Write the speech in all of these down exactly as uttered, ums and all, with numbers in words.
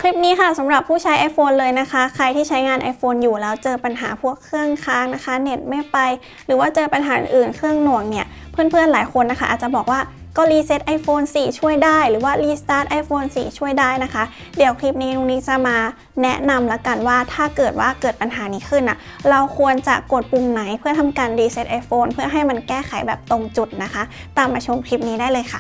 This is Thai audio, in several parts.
คลิปนี้ค่ะสำหรับผู้ใช้ iPhone เลยนะคะใครที่ใช้งาน iPhone อยู่แล้วเจอปัญหาพวกเครื่องค้างนะคะเน็ตไม่ไปหรือว่าเจอปัญหาอื่นเครื่องหน่วงเนี่ยเพื่อนๆหลายคนนะคะอาจจะบอกว่าก็รีเซ็ต iPhone โฟร์ช่วยได้หรือว่ารีสตาร์ท iPhone โฟร์ช่วยได้นะคะเดี๋ยวคลิปนี้นุ้งนิกจะมาแนะนำละกันว่าถ้าเกิดว่าเกิดปัญหานี้ขึ้นอ่ะเราควรจะกดปุ่มไหนเพื่อทำการรีเซ็ต iPhone เพื่อให้มันแก้ไขแบบตรงจุดนะคะตามมาชมคลิปนี้ได้เลยค่ะ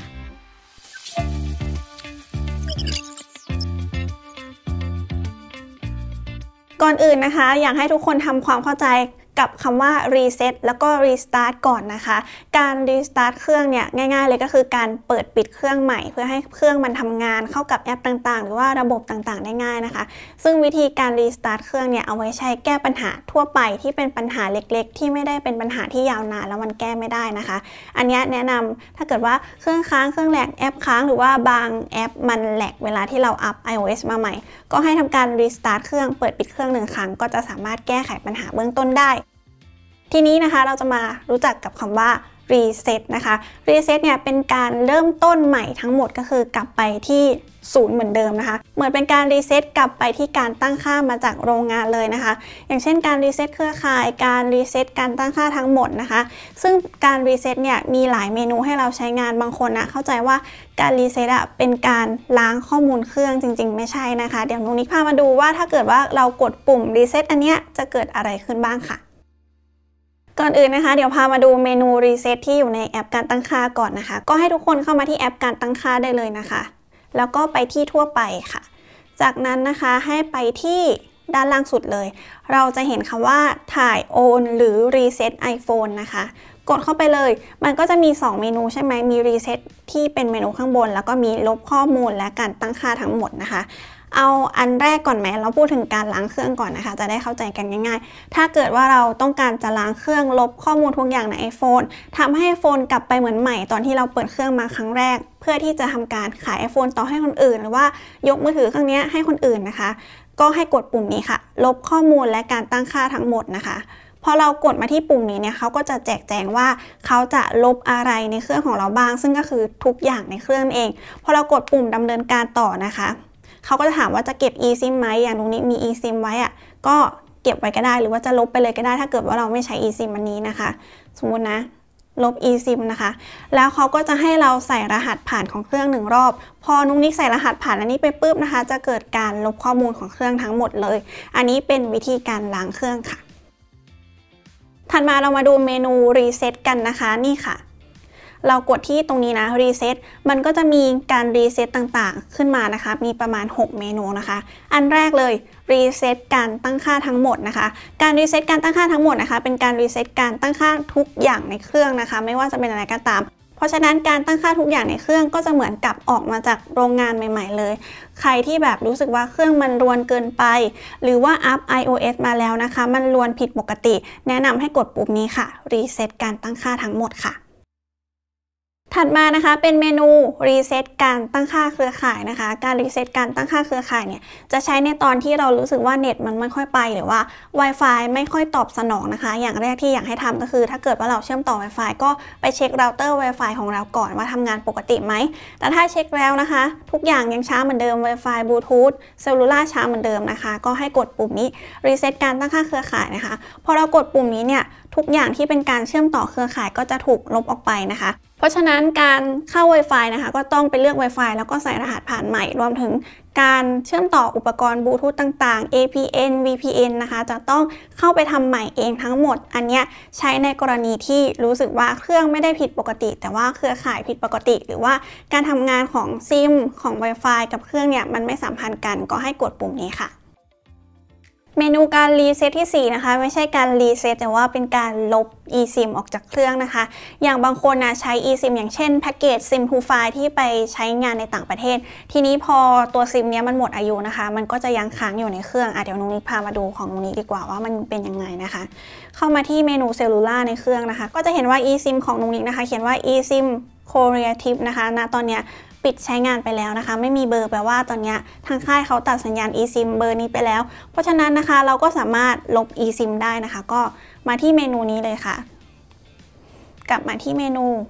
ก่อนอื่นนะคะอยากให้ทุกคนทำความเข้าใจกับคำว่า reset แล้วก็ restart ก่อนนะคะการ restart เครื่องเนี่ยง่ายๆเลยก็คือการเปิดปิดเครื่องใหม่เพื่อให้เครื่องมันทำงานเข้ากับแอปต่างๆหรือว่าระบบต่างๆได้ง่ายนะคะซึ่งวิธีการ restart เครื่องเนี่ยเอาไว้ใช้แก้ปัญหาทั่วไปที่เป็นปัญหาเล็กๆที่ไม่ได้เป็นปัญหาที่ยาวนานแล้วมันแก้ไม่ได้นะคะอันนี้แนะนำถ้าเกิดว่าเครื่องค้างเครื่องแหลกแอปค้างหรือว่าบางแอปมันแหลกเวลาที่เราอัพ iOS มาใหม่ก็ให้ทำการ restart เครื่องเปิดปิดเครื่องหนึ่งครั้งก็จะสามารถแก้ไขปัญหาเบื้องต้นได้ทีนี้นะคะเราจะมารู้จักกับคำว่า reset นะคะ reset เนี่ยเป็นการเริ่มต้นใหม่ทั้งหมดก็คือกลับไปที่ศูนย์เหมือนเดิมนะคะเหมือนเป็นการรีเซ็ตกลับไปที่การตั้งค่ามาจากโรงงานเลยนะคะอย่างเช่นการรีเซ็ตเครือข่ายการรีเซ็ตการตั้งค่าทั้งหมดนะคะซึ่งการรีเซ็ตเนี่ยมีหลายเมนูให้เราใช้งานบางคนนะเข้าใจว่าการรีเซ็ตอะเป็นการล้างข้อมูลเครื่องจริงๆไม่ใช่นะคะเดี๋ยวนุ้งนิกพามาดูว่าถ้าเกิดว่าเรากดปุ่มรีเซ็ตอันเนี้ยจะเกิดอะไรขึ้นบ้างค่ะก่อนอื่นนะคะเดี๋ยวพามาดูเมนูรีเซ็ตที่อยู่ในแอปการตั้งค่าก่อนนะคะก็ให้ทุกคนเข้ามาที่แอปการตั้งค่าได้เลยนะคะแล้วก็ไปที่ทั่วไปค่ะจากนั้นนะคะให้ไปที่ด้านล่างสุดเลยเราจะเห็นคำว่าถ่ายโอนหรือ Reset iPhone นะคะกดเข้าไปเลยมันก็จะมีสองเมนูใช่ไหมมี Reset ที่เป็นเมนูข้างบนแล้วก็มีลบข้อมูลและการตั้งค่าทั้งหมดนะคะเอาอันแรกก่อนไหมเราพูดถึงการล้างเครื่องก่อนนะคะจะได้เข้าใจกันง่ายๆถ้าเกิดว่าเราต้องการจะล้างเครื่องลบข้อมูลทุกอย่างใน iPhone ทำให้ iPhone กลับไปเหมือนใหม่ตอนที่เราเปิดเครื่องมาครั้งแรกเพื่อที่จะทำการขาย iPhone ต่อให้คนอื่นหรือว่ายกมือถือเครื่องนี้ให้คนอื่นนะคะก็ให้กดปุ่มนี้ค่ะลบข้อมูลและการตั้งค่าทั้งหมดนะคะพอเรากดมาที่ปุ่มนี้เนี่ยเขาก็จะแจกแจงว่าเขาจะลบอะไรในเครื่องของเราบ้างซึ่งก็คือทุกอย่างในเครื่องเองพอเรากดปุ่มดำเนินการต่อนะคะเขาก็จะถามว่าจะเก็บ eSIM ไหมอย่างตรงนี้มี eSIM ไว้อะก็เก็บไว้ก็ได้หรือว่าจะลบไปเลยก็ได้ถ้าเกิดว่าเราไม่ใช้ eSIM อันนี้นะคะสมมุตินะลบ eSIM นะคะแล้วเขาก็จะให้เราใส่รหัสผ่านของเครื่องหนึ่งรอบพอนุ้งนิกใส่รหัสผ่านอันนี้ไปปุ๊บนะคะจะเกิดการลบข้อมูลของเครื่องทั้งหมดเลยอันนี้เป็นวิธีการล้างเครื่องค่ะถัดมาเรามาดูเมนู reset กันนะคะนี่ค่ะเรากดที่ตรงนี้นะ reset มันก็จะมีการ reset ต่างๆขึ้นมานะคะมีประมาณหกเมนูนะคะอันแรกเลย reset การตั้งค่าทั้งหมดนะคะการ reset การตั้งค่าทั้งหมดนะคะเป็นการ reset การตั้งค่าทุกอย่างในเครื่องนะคะไม่ว่าจะเป็นอะไรก็ตามเพราะฉะนั้นการตั้งค่าทุกอย่างในเครื่องก็จะเหมือนกับออกมาจากโรงงานใหม่ๆเลยใครที่แบบรู้สึกว่าเครื่องมันรวนเกินไปหรือว่าอัพ iOS มาแล้วนะคะมันรวนผิดปกติแนะนำให้กดปุ่มนี้ค่ะ reset การตั้งค่าทั้งหมดค่ะถัดมานะคะเป็นเมนู reset การตั้งค่าเครือข่ายนะคะการ reset การตั้งค่าเครือข่ายเนี่ยจะใช้ในตอนที่เรารู้สึกว่าเน็ตมันไม่ค่อยไปหรือว่า Wi-Fi ไม่ค่อยตอบสนองนะคะอย่างแรกที่อยากให้ทำก็คือถ้าเกิดว่าเราเชื่อมต่อ Wi-Fi ก็ไปเช็คเราเตอร์ Wi-Fi ของเราก่อนว่าทำงานปกติไหมแต่ถ้าเช็คแล้วนะคะทุกอย่างยังช้าเหมือนเดิม Wi-Fi Bluetooth เซลลูล่าช้าเหมือนเดิมนะคะก็ให้กดปุ่มนี้ reset การตั้งค่าเครือข่ายนะคะพอเรากดปุ่มนี้เนี่ยทุกอย่างที่เป็นการเชื่อมต่อเครือข่ายก็จะถูกลบออกไปนะคะเพราะฉะนั้นการเข้า Wi-Fi นะคะก็ต้องไปเลือก Wi-Fi แล้วก็ใส่รหัสผ่านใหม่รวมถึงการเชื่อมต่ออุปกรณ์บลูทูธต่างๆ เอ พี เอ็น วี พี เอ็น นะคะจะต้องเข้าไปทำใหม่เองทั้งหมดอันนี้ใช้ในกรณีที่รู้สึกว่าเครื่องไม่ได้ผิดปกติแต่ว่าเครือข่ายผิดปกติหรือว่าการทำงานของซิมของ Wi-Fi กับเครื่องเนี่ยมันไม่สัมพันธ์กันก็ให้กดปุ่มนี้ค่ะเมนูการรีเซ็ตที่สี่นะคะไม่ใช่การรีเซ็ตแต่ว่าเป็นการลบ eSIM ออกจากเครื่องนะคะอย่างบางคนนะใช้ eSIM อย่างเช่นแพ็กเกจ ซิม ทู ไฟล์ ที่ไปใช้งานในต่างประเทศทีนี้พอตัวซิมเนี้ยมันหมดอายุนะคะมันก็จะยังค้างอยู่ในเครื่องอ่ะเดี๋ยวนุ้งนิกพามาดูของนุ้งนิกดีกว่าว่ามันเป็นยังไงนะคะเข้ามาที่เมนูเซลลูล่าในเครื่องนะคะก็จะเห็นว่า eSIM ของนุ้งนิกนะคะเขียนว่า eSIM Creative นะคะณตอนเนี้ยปิดใช้งานไปแล้วนะคะไม่มีเบอร์แปลว่าตอนนี้ทางค่ายเขาตัดสัญญาณ eSIM เบอร์นี้ไปแล้วเพราะฉะนั้นนะคะเราก็สามารถลบ eSIM ได้นะคะก็มาที่เมนูนี้เลยค่ะกลับมาที่เมนู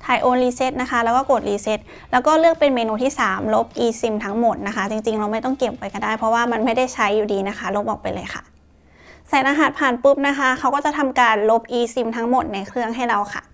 ถ่ายโอนรีเซ็ตนะคะแล้วก็กดรีเซ็ตแล้วก็เลือกเป็นเมนูที่สามลบ eSIM ทั้งหมดนะคะจริงๆเราไม่ต้องเก็บไว้ก็ได้เพราะว่ามันไม่ได้ใช้อยู่ดีนะคะลบออกไปเลยค่ะใส่รหัสผ่านปุ๊บนะคะเขาก็จะทำการลบ eSIM ทั้งหมดในเครื่องให้เราค่ะ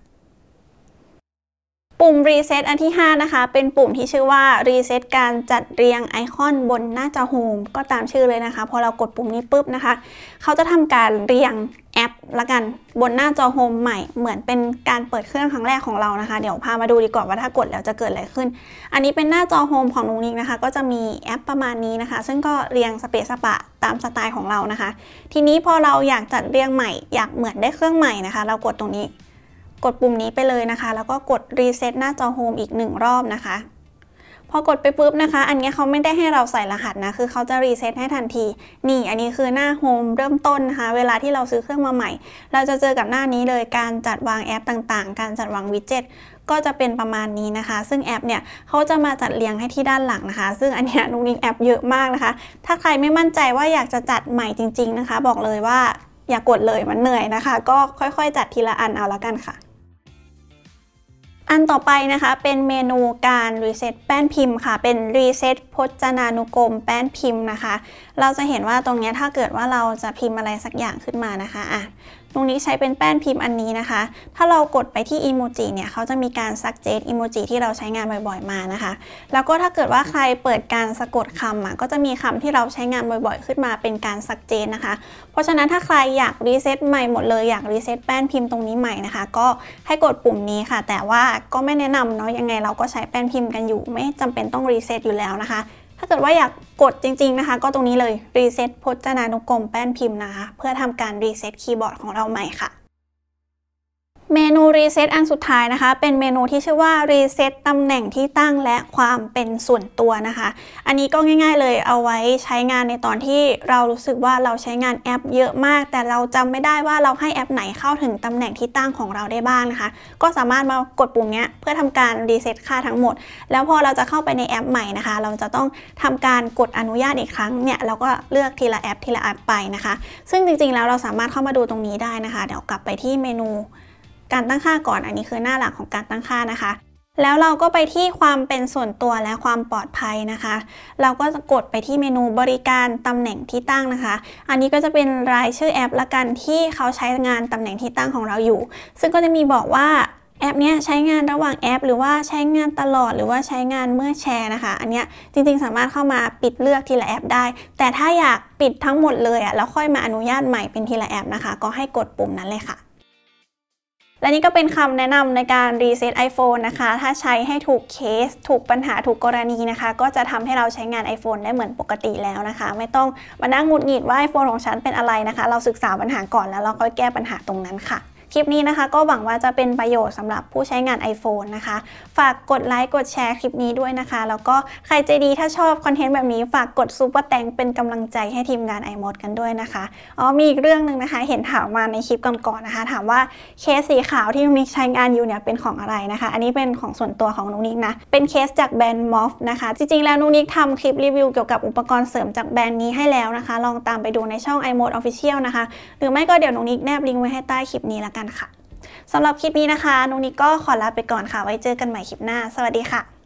ปุ่ม Reset อันที่ห้านะคะเป็นปุ่มที่ชื่อว่า Reset การจัดเรียงไอคอนบนหน้าจอ Home ก็ตามชื่อเลยนะคะพอเรากดปุ่มนี้ปุ๊บนะคะเขาจะทำการเรียงแอปละกันบนหน้าจอ Home ใหม่เหมือนเป็นการเปิดเครื่องครั้งแรกของเรานะคะเดี๋ยวพามาดูดีกว่าว่าถ้ากดแล้วจะเกิดอะไรขึ้นอันนี้เป็นหน้าจอ Home ของนุ้งนิ้งนะคะก็จะมีแอปประมาณนี้นะคะซึ่งก็เรียงสเปซสปะตามสไตล์ของเรานะคะทีนี้พอเราอยากจัดเรียงใหม่อยากเหมือนได้เครื่องใหม่นะคะเรากดตรงนี้กดปุ่มนี้ไปเลยนะคะแล้วก็กดรีเซ็ตหน้าจอโฮมอีกหนึ่งรอบนะคะพอกดไปปุ๊บนะคะอันนี้เขาไม่ได้ให้เราใส่รหัสนะคือเขาจะรีเซ็ตให้ทันทีนี่อันนี้คือหน้าโฮมเริ่มต้นนะคะเวลาที่เราซื้อเครื่องมาใหม่เราจะเจอกับหน้านี้เลยการจัดวางแอปต่างๆการจัดวางวิดเจ็ตก็จะเป็นประมาณนี้นะคะซึ่งแอปเนี่ยเขาจะมาจัดเรียงให้ที่ด้านหลังนะคะซึ่งอันนี้นุ้งนิ้งแอปเยอะมากนะคะถ้าใครไม่มั่นใจว่าอยากจะจัดใหม่จริงๆนะคะบอกเลยว่าอย่ากดเลยมันเหนื่อยนะคะก็ค่อยๆจัดทีละอันเอาละกันค่ะอันต่อไปนะคะเป็นเมนูการรีเซ็ตแป้นพิมพ์ค่ะเป็นรีเซ็ตพจนานุกรมแป้นพิมพ์นะคะเราจะเห็นว่าตรงนี้ถ้าเกิดว่าเราจะพิมพ์อะไรสักอย่างขึ้นมานะคะอ่ะตรงนี้ใช้เป็นแป้นพิมพ์อันนี้นะคะถ้าเรากดไปที่อีโมจิเนี่ยเขาจะมีการซักเจตอีโมจิที่เราใช้งานบ่อยๆมานะคะแล้วก็ถ้าเกิดว่าใครเปิดการสะกดคำอ่ะก็จะมีคำที่เราใช้งานบ่อยๆขึ้นมาเป็นการซักเจตนะคะเพราะฉะนั้นถ้าใครอยากรีเซ็ตใหม่หมดเลยอยากรีเซ็ตแป้นพิมพ์ตรงนี้ใหม่นะคะก็ให้กดปุ่มนี้ค่ะแต่ว่าก็ไม่แนะนำเนาะยังไงเราก็ใช้แป้นพิมพ์กันอยู่ไม่จำเป็นต้องรีเซ็ตอยู่แล้วนะคะถ้าเกิดว่าอยากกดจริงๆนะคะก็ตรงนี้เลยรีเซ็ตพจนานุกรมแป้นพิมพ์นะคะเพื่อทำการรีเซ็ตคีย์บอร์ดของเราใหม่ค่ะเมนูรีเซ็ตอันสุดท้ายนะคะเป็นเมนูที่ชื่อว่ารีเซ็ตตำแหน่งที่ตั้งและความเป็นส่วนตัวนะคะอันนี้ก็ง่ายๆเลยเอาไว้ใช้งานในตอนที่เรารู้สึกว่าเราใช้งานแอปเยอะมากแต่เราจำไม่ได้ว่าเราให้แอปไหนเข้าถึงตำแหน่งที่ตั้งของเราได้บ้างนะคะก็สามารถมากดปุ่มนี้เพื่อทำการรีเซ็ตค่าทั้งหมดแล้วพอเราจะเข้าไปในแอปใหม่นะคะเราจะต้องทำการกดอนุญาตอีกครั้งเนี่ยเราก็เลือกทีละแอปทีละแอปไปนะคะซึ่งจริงๆแล้วเราสามารถเข้ามาดูตรงนี้ได้นะคะเดี๋ยวกลับไปที่เมนูการตั้งค่าก่อนอันนี้คือหน้าหลักของการตั้งค่านะคะแล้วเราก็ไปที่ความเป็นส่วนตัวและความปลอดภัยนะคะเราก็จะกดไปที่เมนูบริการตำแหน่งที่ตั้งนะคะอันนี้ก็จะเป็นรายชื่อแอปละกันที่เขาใช้งานตำแหน่งที่ตั้งของเราอยู่ซึ่งก็จะมีบอกว่าแอปนี้ใช้งานระหว่างแอปหรือว่าใช้งานตลอดหรือว่าใช้งานเมื่อแชร์นะคะอันนี้จริงๆสามารถเข้ามาปิดเลือกทีละแอปได้แต่ถ้าอยากปิดทั้งหมดเลยอ่ะแล้วค่อยมาอนุญาตใหม่เป็นทีละแอปนะคะก็ให้กดปุ่มนั้นเลยค่ะและนี่ก็เป็นคำแนะนำในการรีเซ็ต iPhone นะคะถ้าใช้ให้ถูกเคสถูกปัญหาถูกกรณีนะคะก็จะทำให้เราใช้งาน iPhone ได้เหมือนปกติแล้วนะคะไม่ต้องมานั่งหงุดหงิดว่า iPhone ของฉันเป็นอะไรนะคะเราศึกษาปัญหาก่อนแล้วเราค่อยแก้ปัญหาตรงนั้นค่ะคลิปนี้นะคะก็หวังว่าจะเป็นประโยชน์สำหรับผู้ใช้งาน iPhone นะคะฝากกดไลค์กดแชร์คลิปนี้ด้วยนะคะแล้วก็ใครใจดีถ้าชอบคอนเทนต์แบบนี้ฝากกดซุปเปอร์แตงเป็นกำลังใจให้ทีมงาน iMod กันด้วยนะคะอ๋อมีอีกเรื่องหนึ่งนะคะเห็นถามมาในคลิปก่อนๆนะคะถามว่าเคสสีขาวที่นุ้งนิกใช้งานอยู่เนี่ยเป็นของอะไรนะคะอันนี้เป็นของส่วนตัวของนุ้งนิกนะเป็นเคสจากแบรนด์ Moff นะคะจริงๆแล้วนุ้งนิกทำคลิปรีวิวเกี่ยวกับอุปกรณ์เสริมจากแบรนด์นี้ให้แล้วนะคะลองตามไปดูในช่อง iMod Official นะคะหรือไม่ก็เดี๋ยวนุ้งนิกแนบลิงก์ไว้ให้ใต้คลิปนี้ละกันค่ะสำหรับคลิปนี้นะคะนุ้งนิกก็ขอลาไปก่อนค่ะไว้เจอกันใหม่คลิปหน้าสวัสดีค่ะ